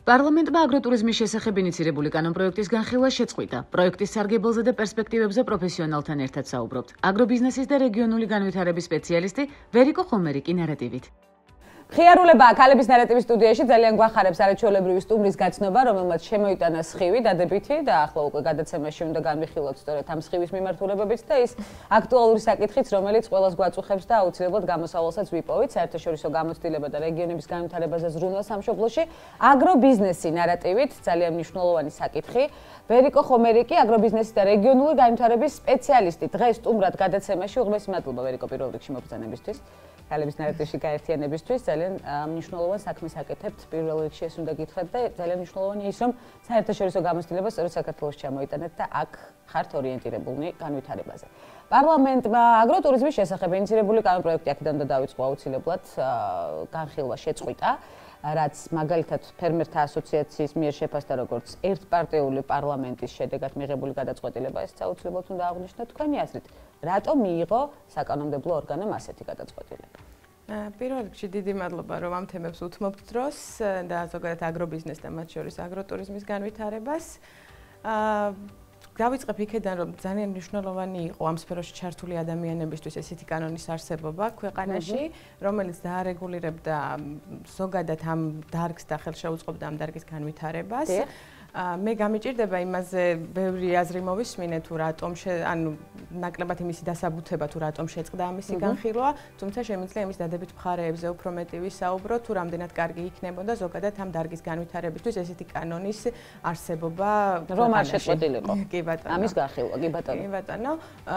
პარლამენტმა აგროტურიზმის შესახებ ინიცირებული კანონპროექტის განხილვა შეწყვიტა. პროექტის სარგებელზე და პერსპექტივებზე პროფესიონალთან ერთად საუბრობთ. აგრობიზნესის და რეგიონული განვითარების სპეციალისტი ვერიკო ხომერიკი ნარატივით. ხიარულება ქალების ნარატივის სტუდიაში ძალიან გვახარებს არაჩვეულებრივი სტუმრის გაცნობა, რომელმაც შემოიტანა სხივი დადებითი და ახლა უკვე გადაცემაში უნდა განვიხილოთ სწორედ ამ სხივის მიმართულებებით და ის აქტუალური საკითხიც, რომელიც ყველას გვაწუხებს და აუცილებლად გამოსავალსაც ვიპოვით საერთაშორისო გამოცდილება და რეგიონების განვითარებაზე ზრუნვა სამშობლოში, აგრობიზნესი ნარატივით, ძალიან მნიშვნელოვანი საკითხი. ვერიკო ხომერიკი, აგრობიზნესის და რეგიონული განვითარების სპეციალისტი. დღეს სტუმრად გადაცემაში უღმესი მადლობა ვერიკო პირველ რიგში მობრძანებისთვის. ქალების ნარატივში გაერთიანებისთვის ძალიან მნიშვნელოვან საქმეს აკეთებთ. პირველ რიგში ეს უნდა გითხრათ და ძალიან მნიშვნელოვანია ის, რომ საერთაშორისო გამოცდილება სწორედ საქართველოს ჩამოიტანეთ და აქ ხართ ორიენტირებულნი განვითარებაზე. პარლამენტმა აგროტურიზმის შესახებ ინიცირებული კანონპროექტი აქედან უნდა დაიწყო აუცილებლად განხილვა შეწყვიტა, რაც მაგალითად ფერმერთა ასოციაციის მიერ შეფასდა როგორც ერთპარტიული პარლამენტის შედეგად მიღებული გადაწყვეტილება, ეს აუცილებლად უნდა აღნიშნოთ. თქვენი აზრით, რატომ მიიღო საკანონმდებლო ორგანომ ასეთი გადაწყვეტილება? პირველ რიგში დიდი მადლობა, რომ ამ თემებს უთმობთ დროს და ზოგადად აგრობიზნეს და მათ შორის აგროტურიზმის განვითარებას. დავიწყებ იქედან, რომ ძალიან მნიშვნელოვანი იყო ამ სფეროში ჩართული ადამიანებისთვის ესეთი კანონის არსებობა ქვეყანაში, რომელიც დაარეგულირებდა ზოგადად ამ დარგს და ხელშეუწყობდა ამ დარგის განვითარებას. მე გამიჭირდება იმაზე ბევრი აზრი მოვისმინე თუ რატომ ანუ ნაკლებად იმისი დასაბუთება თუ რატომ შეწყდა ამისი განხილვა, თუმცა შემიძლია იმის დადებით მხარეებზე უფრო მეტი ვისაუბრო თუ რამდენად კარგი იქნებოდა ზოგადად ამ დარგის განვითარებისთვის ესეთი კანონის არსებობა რომ არ შეწყვეტილიყო. კი ბატონო. ამის განხილვა, კი ბატონო. კი ბატონო.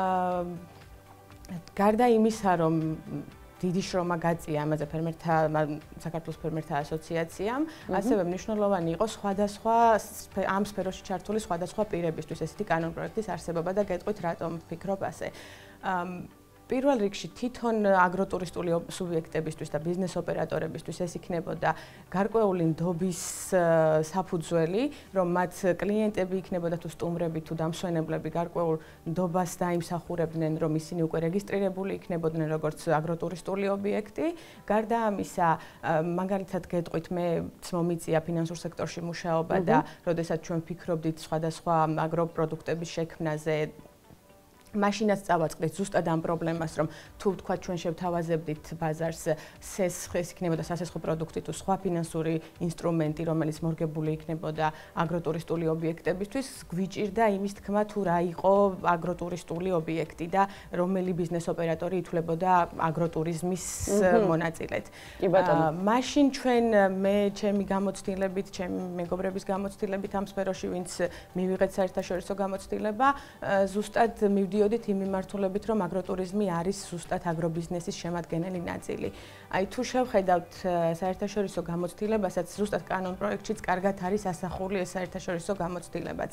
გარდა იმისა, რომ დიდი შრომა გაწია ამაზე საქართველოს ფერმერთა ასოციაციამ, ასევე მნიშვნელოვანი იყო სხვადასხვა ამ სფეროში ჩართული სხვადასხვა პირებისთვის ესეთი კანონპროექტის არსებობა და გეტყვით რატომ ვფიქრობ ასე. პირველ რიგში თვითონ აგროტურისტული სუბიექტებისთვის და ბიზნეს ოპერატორებისთვის ეს იქნებოდა გარკვეული ნდობის საფუძველი, რომ მათ კლიენტები იქნებოდა თუ სტუმრები თუ დამსვენებლები გარკვეულ ნდობას დაიმსახურებდნენ, რომ ისინი უკვე რეგისტრირებული იქნებოდნენ როგორც აგროტურისტული ობიექტი. გარდა ამისა, მაგალითად გეტყვით, მეც მომიწია ფინანსურ სექტორში მუშაობა და როდესაც ჩვენ ვფიქრობდით სხვადასხვა აგროპროდუქტების შექმნაზე, მაშინაც წავაწყდით ზუსტად ამ პრობლემას, რომ თუ თქვა ჩვენ შევთავაზებდით ბაზარს ეს იქნებოდა სასესხო პროდუქტი თუ სხვა ფინანსური ინსტრუმენტი, რომელიც მორგებული იქნებოდა აგროტურისტული ობიექტებისთვის, გვიჭირდა იმის თქმა თუ რა იყო აგროტურისტული ობიექტი და რომელი ბიზნეს ოპერატორი ითვლებოდა აგროტურიზმის მონაწილედ. მაშინ ჩვენ მე ჩემი გამოცდილებით, ჩემი მეგობრების გამოცდილებით ამ სფეროში, ვინც მივიღეთ საერთაშორისო გამოცდილება, ზუსტად მივდიოდით იმ მიმართულებით, რომ აგროტურიზმი არის ზუსტად აგრობიზნესის შემადგენელი ნაწილი. აი თუ შევხედავთ საერთაშორისო გამოცდილებასაც, ზუსტად კანონპროექტშიც კარგად არის ასახული ეს საერთაშორისო გამოცდილებაც.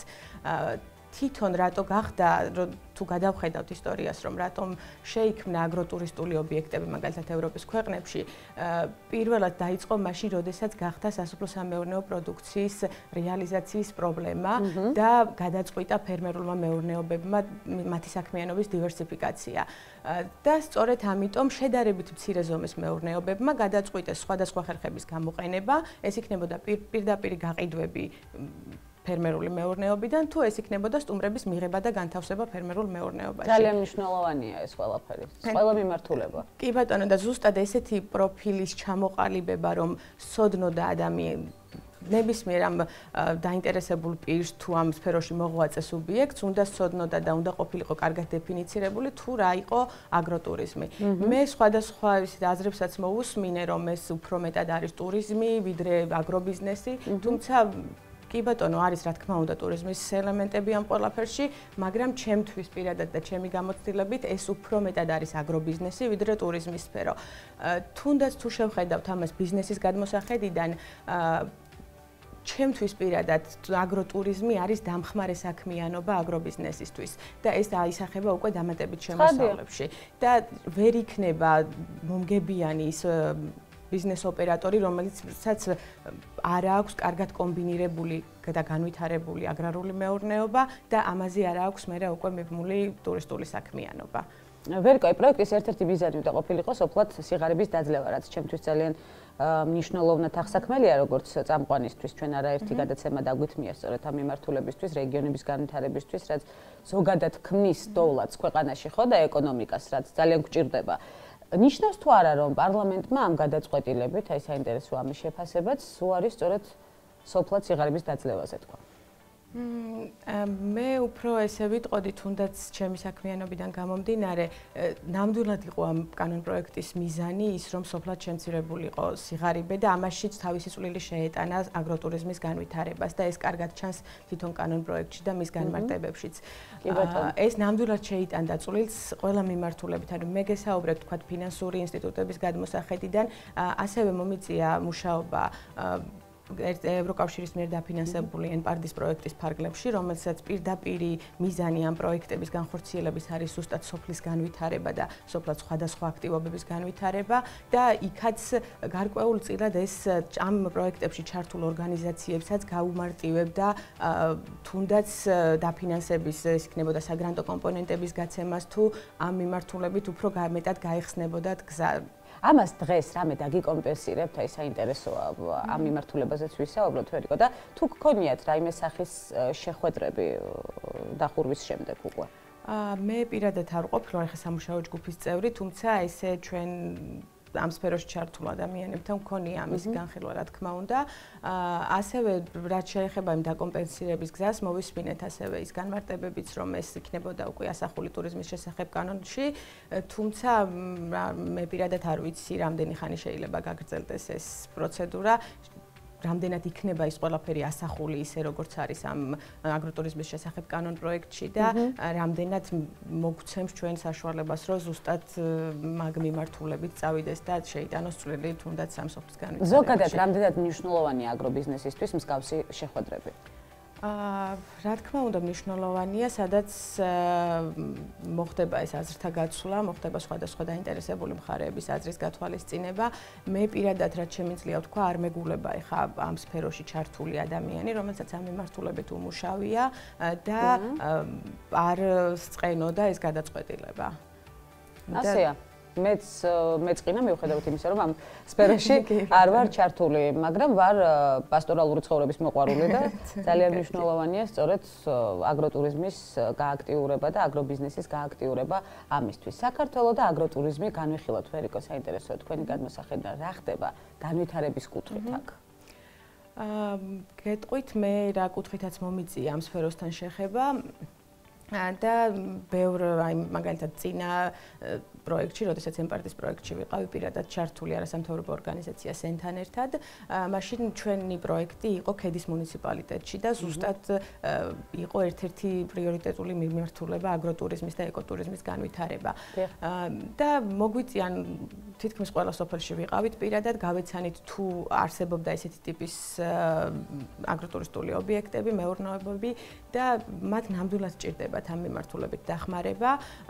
თვითონ რატო გახდა, თუ გადავხედავთ ისტორიას, რომ რატომ შეიქმნა აგროტურისტული ობიექტები, მაგალითად ევროპის ქვეყნებში, პირველად დაიწყო მაშინ, როდესაც გახდა სასოფლო-სამეურნეო პროდუქციის რეალიზაციის პრობლემა და გადაწყვიტა ფერმერულმა მეურნეობებმა მათი საქმიანობის დივერსიფიკაცია. და სწორედ ამიტომ შედარებით მცირე ზომის მეურნეობებმა გადაწყვიტეს სხვადასხვა ხერხების გამოყენება, ეს იქნებოდა პირდაპირ გაყიდვები ფერმერული მეურნეობიდან თუ ეს იქნებოდა სტუმრების მიღება და განთავსება ფერმერულ მეურნეობაში. ძალიან მნიშვნელოვანია ეს ყველაფერი. ყველა მიმართულება. კი ბატონო და ზუსტად ესეთი პროფილის ჩამოყალიბება, რომ სოდნოდა ნებისმიერ ამ დაინტერესებულ პირს თუ ამ სფეროში მოღვაწე სუბიექტს უნდა სოდნოდა და უნდა ყოფილიყო კარგად დეფინიცირებული თუ რა იყო აგროტურიზმი. მე სხვადასხვა აზრებსაც მოვუსმინე, რომ ეს უფრო მეტად არის ტურიზმი, ვიდრე აგრობიზნესი, თუმცა კი ბატონო, არის რა თქმა უნდა ტურიზმის ელემენტები ამ ყველაფერში, მაგრამ ჩემთვის პირადად და ჩემი გამოცდილებით ეს უფრო მეტად არის აგრობიზნესი, ვიდრე ტურიზმის სფერო. თუნდაც თუ შევხედავთ ამას ბიზნესის გადმოსახედიდან, ჩემთვის პირადად აგროტურიზმი არის დამხმარე საქმიანობა აგრობიზნესისთვის და ეს აისახება უკვე დამატებით შემოსავლებში და ვერ იქნება მომგებიანი ის ბიზნეს ოპერატორი, რომელიცაც არ აქვს კარგად კომბინირებული და განვითარებული აგრარული მეურნეობა და ამაზე არ აქვს მერე უკვე მიბმული ტურისტული საქმიანობა. ვერიკო, პროექტის ერთ-ერთი მიზანი უნდა ყოფილიყო სოფლად სიღარიბის დაძლევა, რაც ჩემთვის ძალიან მნიშვნელოვნად აღსაქმელია, როგორც წამყვანისთვის ჩვენ არაერთი გადაცემა დაგვითმია სწორედ ამ მიმართულებისთვის, რეგიონების განვითარებისთვის, რაც ზოგადად ქმნის დოვლადს ქვეყანაში ხო და ეკონომიკას, რაც ძალიან გვჭირდება. ნიშნავს თუ არა, რომ პარლამენტმა ამ გადაწყვეტილებით, აი საინტერესო ამის შეფასებაც, უარი სწორედ სოფლად სიღარიბის დაძლევაზე თქვა. მე უფრო ესე ვიტყოდი, თუნდაც ჩემი საქმიანობიდან გამომდინარე, ნამდვილად იყო ამ კანონპროექტის მიზანი ის, რომ სოფლად შემცირებულიყო სიღარიბე და ამაშიც თავისი წვლილი შეეტანა აგროტურიზმის განვითარებას და ეს კარგად ჩანს თვითონ კანონპროექტში და მის განმარტებებშიც. ეს ნამდვილად შეიტანდა წვლილს ყველა მიმართულებით, ანუ მე გესაუბრებ თქვათ ფინანსური ინსტიტუტების გადმოსახედიდან, ასევე მომიწია მუშაობა ევროკავშირის მიერ დაფინანსებული ენპარდის პროექტის ფარგლებში, რომელსაც პირდაპირ მიზანი ამ პროექტების განხორციელების არის ზუსტად სოფლის განვითარება და სოფლად სხვადასხვა აქტივობების განვითარება და იქაც გარკვეულწილად ეს ამ პროექტებში ჩართულ ორგანიზაციებსაც გაუმარტივებდა თუნდაც დაფინანსების ეს იქნებოდა საგრანტო კომპონენტების გაცემას თუ ამ მიმართულებით უფრო მეტად გაიხსნებოდათ გზა. ამას დღეს რამე დაგიკომპენსირებთ, აი საინტერესოა ამ მიმართულებაზეც ვისაუბროთ ვერიკო და თუ გქონიათ რაიმე სახის შეხვედრები დახურვის შემდეგ უკვე. მე პირადად არ ვყოფ, რომ ახლა სამუშაო ჯგუფის წევრი, თუმცა ესე ჩვენ ამ სფეროში ჩართულ ადამიანებთან მქონია ამის განხილვა, რა თქმა უნდა. ასევე რაც შეეხება იმ დაკომპენსირების გზას, მოვისმინეთ ასევე ის განმარტებებიც, რომ ეს იქნებოდა უკვე ასახული ტურიზმის შესახებ კანონში, თუმცა მე პირადად არ ვიცი, რამდენი ხანი შეიძლება გაგრძელდეს ეს პროცედურა. რამდენად იქნება ის ყველაფერი ასახული ისე როგორც არის ამ აგროტურიზმის შესახებ კანონპროექტში და რამდენად მოგცემს ჩვენ საშუალებას, რომ ზუსტად მაგ მიმართულებით წავიდეს და შეიტანოს წვლილი თუნდაც ამ სოფლის განვითარებაში. ზოგადად რამდენად მნიშვნელოვანია აგრობიზნესისთვის მსგავსი შეხვედრები? რა თქმა უნდა მნიშვნელოვანია, სადაც მოხდება ეს აზრთა გაცვლა, მოხდება სხვადასხვა დაინტერესებული მხარეების აზრის გათვალისწინება. მე პირადად რაც შემიძლია ვთქვა, არ მეგულება ეხა ამ სფეროში ჩართული ადამიანი, რომელსაც ამ მიმართულებით უმუშავია და არ სწყენოდა ეს გადაწყვეტილება. ასეა. მეც ყინა მიუხედავად იმისა, რომ ამ სფეროში არ ვარ ჩართული, მაგრამ ვარ პასტორალური ცხოვრების მოყვარული და ძალიან მნიშვნელოვანია სწორედ აგროტურიზმის გააქტიურება და აგრობიზნესის გააქტიურება ამისთვის. საქართველოს და აგროტურიზმი განვიხილოთ ვერიკო, საინტერესოა თქვენი გადმოსახედიდან რა ხდება განვითარების კუთხით აქ. გეტყვით მე რა კუთხითაც მომიწია ამ სფეროსთან შეხება და ბევრ აი მაგალითად წინა პროექტში, როდესაც ემპარტის პროექტში ვიყავი პირადად ჩართული არასამთავრობო ორგანიზაცია სენთან ერთად, მაშინ ჩვენი პროექტი იყო ქედის მუნიციპალიტეტში და ზუსტად იყო ერთ-ერთი პრიორიტეტული მიმართულება აგროტურიზმის და ეკოტურიზმის განვითარება. და მოგვიწიან თითქმის ყველა სოფელში ვიყავით პირადად, გავეცანით თუ არსებობდა ესეთი ტიპის აგროტურისტული ობიექტები, მეურნეობები და მათ ნამდვილად სჭირდებათ ამ მიმართულებით დახმარება.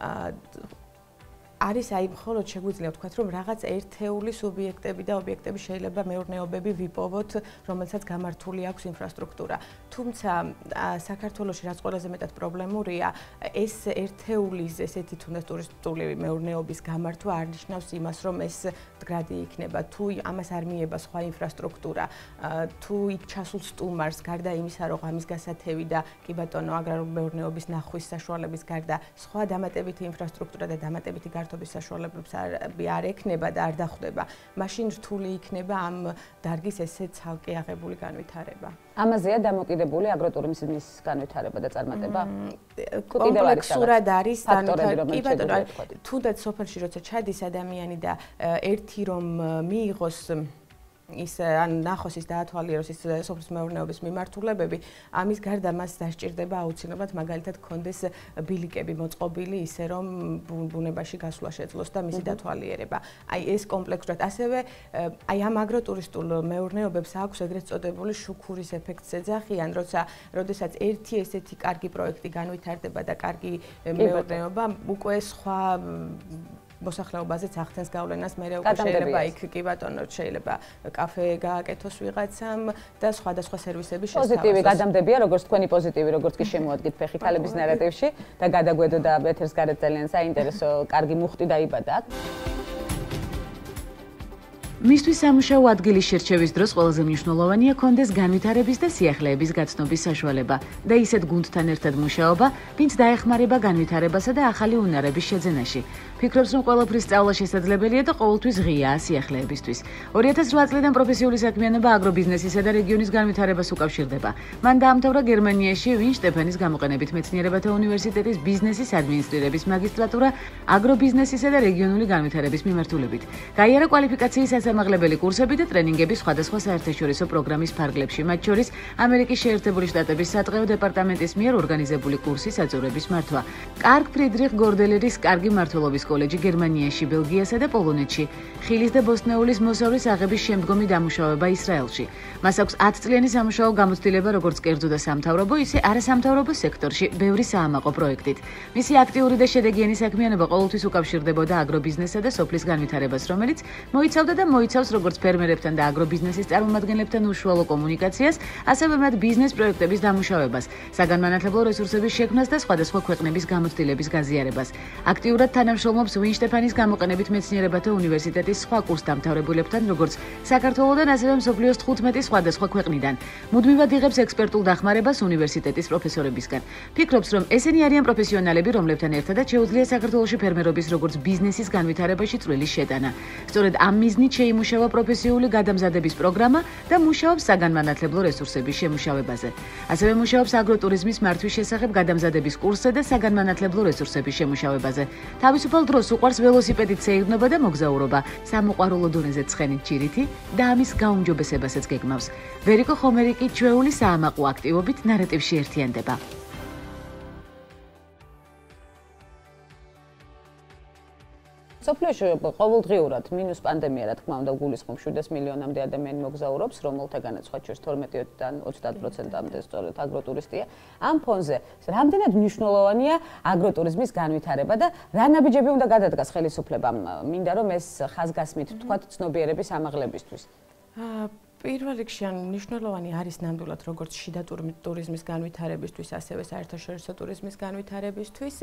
არის აი მხოლოდ შეგვიძლია ვთქვათ, რომ რაღაც ერთეული სუბიექტები და ობიექტები შეიძლება მეურნეობები ვიპოვოთ, რომელსაც გამართული აქვს ინფრასტრუქტურა. თუმცა საქართველოში რაც ყველაზე მეტად პრობლემურია, ეს ერთეულის ესეთი თუნდაც ტურისტული მეურნეობის გამართვა არ ნიშნავს იმას, რომ ეს მდგრადი იქნება, თუ ამას არ მიება სხვა ინფრასტრუქტურა, თუ იქ ჩასულ სტუმარს გარდა იმისა, რომ ღამის გასათევი და კი ბატონო აგრარული მეურნეობის ნახვის საშუალების გარდა სხვა დამატებითი ინფრასტრუქტურა და დამატებითი გართობის საშუალებებს არ ექნება და არ დახვდება, მაშინ რთული იქნება ამ დარგის ესე ცალკე აღებული განვითარება. ამაზეა დამოკიდებული აგროტურიზმის განვითარება და წარმატება? კომპლექსურად არის განვითარება. კი ბატონო, თუნდაც სოფელში როცა ჩადის ადამიანი და ერთი რომ მიიღოს ის ან ნახოს ის დაათვალიეროს ის სოფლის მეურნეობის მიმართულებები, ამის გარდა მას დასჭირდება აუცილებლად მაგალითად კონდეს ბილიკები მოწყობილი ისე რომ ბუნებაში გასვლა შეძლოს და მისი დათვალიერება. აი ეს კომპლექსურად ასევე აი ამ აგროტურისტულ მეურნეობებს აქვს ეგრეთ წოდებული შუქურის ეფექტს ეძახიან, როდესაც ერთი ესეთი კარგი პროექტი განვითარდება და კარგი მეურნეობა უკვე სხვა მოსახლეობაზეც ახდენს გავლენას, მერე უკვე შეიძლება იქ კი ბატონო შეიძლება კაფე გააკეთოს ვიღაცამ და სხვადასხვა სერვისები შესთავაზოს. პოზიტივი გადამდებია, როგორც თქვენი პოზიტივი, როგორც კი შემოადგით ფეხი ქალების ნარატივში და გადაგვედო და ეთერს გარეთ ძალიან საინტერესო კარგი მუხტი დაიბადა აქ. მისთვის სამუშაო ადგილის შერჩევის დროს ყველაზე მნიშვნელოვანია კონდეს განვითარების და სიახლეების გაცნობის საშუალება და ისეთ გუნდთან ერთად მუშაობა, ვინც დაეხმარება განვითარებასა და ახალი უნარების შეძენაში. ფიქრობს, რომ ყველაფრის სწავლა შესაძლებელია და ყოველთვის ღიაა სიახლეებისთვის. 2008 წლიდან პროფესიული საქმიანობა აგრობიზნესისა და რეგიონის განვითარებას უკავშირდება. მან დაამთავრა გერმანიაში ვინშტეფენის გამოყენებით მეცნიერებათა უნივერსიტეტის ბიზნესის ადმინისტრირების მაგისტრატურა აგრობიზნესისა და რეგიონული განვითარების მიმართულებით. გაიარა კვალიფიკაციის სასამაღლებელი კურსები და ტრენინგები სხვადასხვა საერთაშორისო პროგრამის ფარგლებში, მათ შორის ამერიკის შეერთებული შტატების სატყეო დეპარტამენტის მიერ ორგანიზებული კურსის აწევრების მართვა. კარგ ფრიდრიხ გორდელერის კარგი მმართველობის კოლეჯი გერმანიაში, ბელგიასა და პოლონეთში, ხილის და ბოსტნეულის მოსავლის აღების შემდგომი დამუშავება ისრაელში. მას აქვს 10 წლიანი სამუშაო გამოცდილება როგორც კერძო და სამთავრობო, ისე არასამთავრობო სექტორში, ბევრი საამაყო პროექტით. მისი აქტიური და შედეგიანი საქმიანობა ყოველთვის უკავშირდებოდა აგრობიზნესსა და სოფლის განვითარებას, რომელიც მოიცავდა და მოიცავს როგორც ფერმერებთან და აგრობიზნესის წარმომადგენლებთან უშუალო კომუნიკაციას, ასევე მათ ბიზნეს პროექტების დამუშავებას, საგანმანათლებლო რესურსების შექმნას და სხვადასხვა ქვეყნების გამოცდილების გაზიარებას. აქტიურად თანამშრომლობს ვინშტეფენის გამოყენებით მეცნიერებათა უნივერსიტეტის სხვა კურსდამთავრებულებთან, როგორც საქართველოდან, ასევე მსოფლიოს 15 სხვადასხვა ქვეყნიდან. მუდმივად იღებს ექსპერტულ დახმარებას უნივერსიტეტის პროფესორებისგან. ფიქრობს, რომ ესენი არიან პროფესიონალები, რომლებთან ერთადაც შეუძლია საქართველოში ფერმერობის როგორც ბიზნესის განვითარებაში წვლილი შეტანა. სწორედ ამ მიზნით შეიმუშავა პროფესიული გადამზადების პროგრამა და მუშაობს საგანმანათლებლო რესურსების შემუშავებაზე. ასევე მუშაობს აგროტურიზმის მართვის შესახებ გადამზადების კურსზე და საგანმანათლებლო რესურსების შემუშავებაზე. თავისუფალ დროს უყვარს ველოსიპედით სეირნობა და მოგზაურობა, სამოყვარულო დონეზე ცხენით ჯირითი და ამის გაუმჯობესებასაც გეგმავს. ვერიკო ხომერიკი ჩვეული საამაყო აქტივობით ნარატივში ერთიანდება. სოფლიოში ყოველდღიურად მინუს პანდემია, რა თქმა უნდა, გულისხმობს 700 მილიონამდე ადამიანი მოგზაურობს, რომელთაგანაც სხვა შორის 12-დან 30%-მდე სწორედ აგროტურისტია. ამ ფონზე რამდენად მნიშვნელოვანია აგროტურიზმის განვითარება და რა ნაბიჯები უნდა გადადგას ხელისუფლებამ, მინდა რომ ეს ხაზგასმით თქვათ ცნობიერების ამაღლებისთვის. პირველ რიგში მნიშვნელოვანი არის ნამდვილად როგორც შიდა ტურიზმის განვითარებისთვის, ასევე საერთაშორისო ტურიზმის განვითარებისთვის.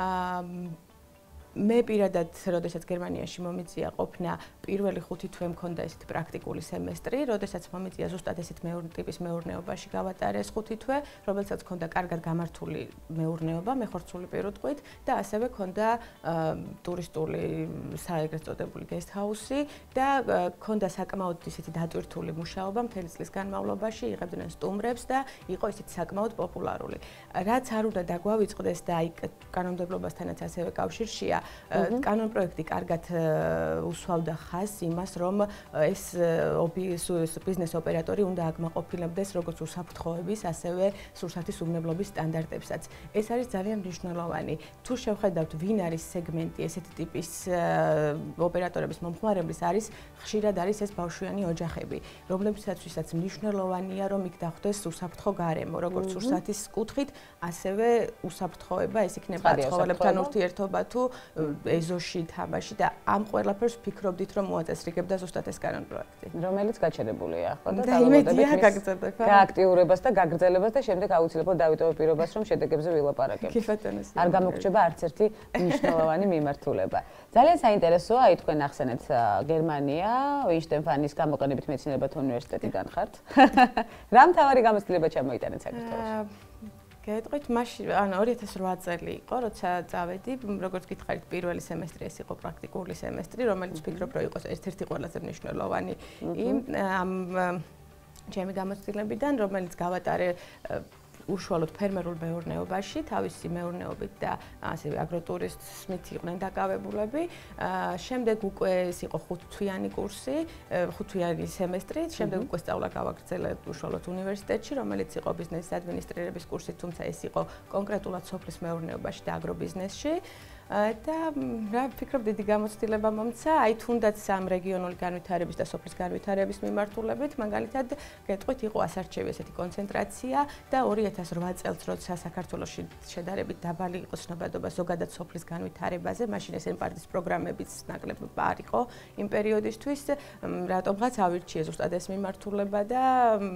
მე პირადად, როდესაც გერმანიაში მომიწია ყოფნა, პირველი 5 თვე მქონდა ესეთი პრაქტიკული სემესტრი, როდესაც მომიწია ზუსტად ესეთ ტიპის მეურნეობაში გავატარეს 5 თვე, რომელსაც ჰქონდა კარგად გამართული მეურნეობა, მეხორცული პირუტყვით და ასევე ჰქონდა ტურისტული ეგრეთ წოდებული გესტჰაუსი და ჰქონდა საკმაოდ ისეთი დატვირთული მუშაობა მთელი წლის განმავლობაში, იღებდნენ სტუმრებს და იყო ისეთი საკმაოდ პოპულარული. რაც არ უნდა დაგვავიწყდეს და აი კანონმდებლობასთანაც ასევე კავშირშია, კანონპროექტი კარგად უსვავდა ხაზს იმას, რომ ეს ბიზნეს ოპერატორი უნდა აკმაყოფილებდეს როგორც უსაფრთხოების, ასევე სურსათის უვნებლობის სტანდარტებსაც. ეს არის ძალიან მნიშვნელოვანი. თუ შევხედავთ, ვინ არის სეგმენტი ესეთი ტიპის ოპერატორების მომხმარებლის, ხშირად არის ეს ბავშვიანი ოჯახები, რომლებსაც მნიშვნელოვანია, რომ იქ დახვდეს უსაფრთხო გარემო, როგორც სურსათის კუთხით, ასევე უსაფრთხოება, ეს იქნება ცხოველებთან ურთიერთობა თუ ეზოში, თამაში და ამ ყველაფერს ფიქრობდით, რომ მოაწესრიგებდა ზუსტად ეს კანონპროექტი. რომელიც გაჩერებულია ახლა და იმედია გაგრძელდება. გააქტიურებას და გაგრძელებას და შემდეგ აუცილებლად დავიტოვებ პირობას, რომ შედეგებზე ვილაპარაკებთ. არ გამოგრჩება არც ერთი მნიშვნელოვანი მიმართულება. ძალიან საინტერესოა, აი თქვენ ახსენეთ გერმანია, ვინშტეფენის გამოყენებით მეცნიერებათა უნივერსიტეტიდან ხართ. რა მთავარი გამოცდილება ჩამოიტანეთ საქართველოში? გეტყვით, მაშინ 2008 წელი იყო, როცა წავედი, როგორც გითხარით, პირველი სემესტრი ეს იყო პრაქტიკული სემესტრი, რომელიც ვფიქრობ, რომ იყო ერთ-ერთი ყველაზე მნიშვნელოვანი ამ ჩემი გამოცდილებიდან, რომელიც გავატარე უშუალოდ ფერმერულ მეურნეობაში, თავისი მეურნეობით და ასევე აგროტურიზმით იყვნენ დაკავებულები. შემდეგ უკვე ეს იყო 5-თვიანი კურსი, 5-თვიანი სემესტრი, შემდეგ უკვე სწავლა გავაგრძელე უშუალოდ უნივერსიტეტში, რომელიც იყო ბიზნესის ადმინისტრირების კურსი, თუმცა ეს იყო კონკრეტულად სოფლის მეურნეობაში და აგრობიზნესში. და რა ვფიქრობ, დიდი გამოცდილება მომცა, აი თუნდაც ამ რეგიონული განვითარების და სოფლის განვითარების მიმართულებით, მაგალითად, გეტყვით, იყო ასარჩევი ესეთი კონცენტრაცია და 2008 წელს, როცა საქართველოში შედარებით დაბალი იყო ცნობადობა ზოგადად სოფლის განვითარებაზე, მაშინ ეს ემპარტის პროგრამებიც ნაკლებ არ იყო იმ პერიოდისთვის, რატომღაც ავირჩიე ზუსტად ეს მიმართულება და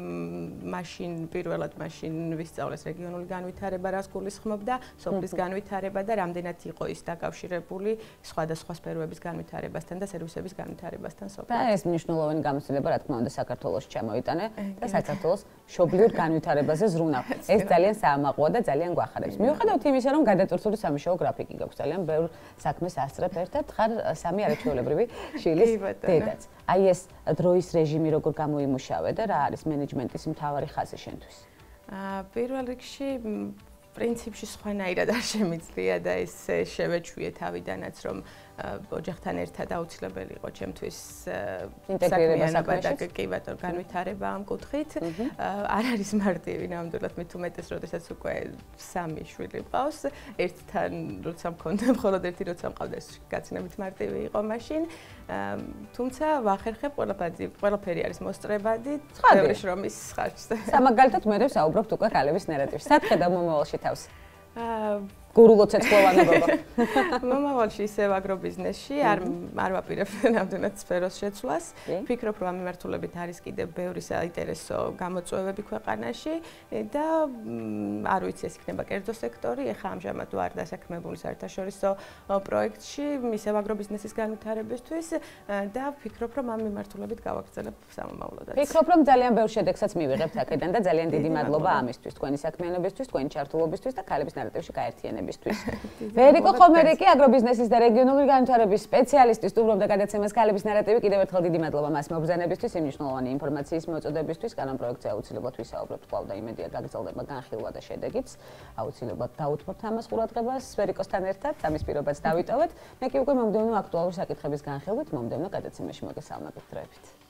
პირველად მაშინ ვისწავლეს რეგიონული განვითარება, რას გულისხმობდა, სოფლის განვითარება და რამდენად იყო ის არის დაკავშირებული სხვადასხვა სფეროების განვითარებასთან და სერვისების განვითარებასთან სოფლში. და ეს მნიშვნელოვანი გამოცდილება, რა თქმა უნდა, საქართველოში ჩამოიტანე და საქართველოს მშობლიურ განვითარებაზე ზრუნავ. ეს ძალიან საამაყოა და ძალიან გვახარებს. მიუხედავად იმისა, რომ გადაწყვეტილი სამუშაო გრაფიკი გაქვს, ძალიან ბევრ საქმეს ასწრებ ერთად, ხარ სამი არაჩვეულებრივი შვილის დედაც. აი ეს დროის რეჟიმი როგორ გამოიმუშავე და რა არის მენეჯმენტის მთავარი ხაზი შენთვის? პირველ რიგში პრინციპში სხვანაირად არ შემიძლია და ეს შევეჩვიე თავიდანაც, რომ ოჯახთან ერთად აუცილებელი იყო ჩემთვის საქმიანობა და კი ბატონო განვითარება ამ კუთხით. არ არის მარტივი ნამდვილად, მით უმეტეს, როდესაც უკვე სამი შვილი მყავს, ერთთან როცა მქონდა, მხოლოდ ერთი როცა მყავდა, გაცნობით მარტივი იყო მაშინ. თუმცა ვახერხებ ყველაფერი არის მოსწრებადი, ბევრი შრომის ხარჯზე. სამაგალითოდ მე ვსაუბრობთ უკვე ქალების ნარატივში. სათხე და მომავალში თავს. გურულო ცეცხლოვანებობა. მომავალში ისევ აგრობიზნესში არ ვაპირებ ნამდვილად სფეროს შეცვლას. ვფიქრობ, რომ ამ მიმართულებით არის კიდევ ბევრი საინტერესო გამოწვევები ქვეყანაში და არ ვიცი, ეს იქნება კერძო სექტორი. ეხლა ამჟამად ვარ დასაქმებული საერთაშორისო პროექტში ისევ აგრობიზნესის განვითარებისთვის და ვფიქრობ, რომ ამ მიმართულებით გავაგრძელებ სამომავლოდაც. ვფიქრობ, რომ ძალიან ბევრ შედეგსაც მივიღებთ აქედან და ძალიან დიდი მადლობა ამისთვის, თქვენი საქმიანობისთვის, თქვენი ჩართულობისთვის და ქალების ნარატივში გაერთიანებისთვის. ვერიკო ხომერიკი, აგრობიზნესის და რეგიონული განვითარების სპეციალისტი, სტუმრობდა გადაცემას ქალების ნარატივი. კიდევ ერთხელ დიდი მადლობა მას მობრძანებისთვის, იმ მნიშვნელოვანი ინფორმაციის მოწოდებისთვის. კანონპროექტზე აუცილებლად ვისაუბრებთ კვლავ და იმედია გაგრძელდება განხილვა და შედეგიც. აუცილებლად დაუთმობთ ამას ყურადღებას ვერიკოსთან ერთად, ამის პირობაც დავიტოვეთ. მე კი უკვე მომდევნო აქტუალური საკითხების განხილვით მომდევნო გადაცემაში მოგესალმებით.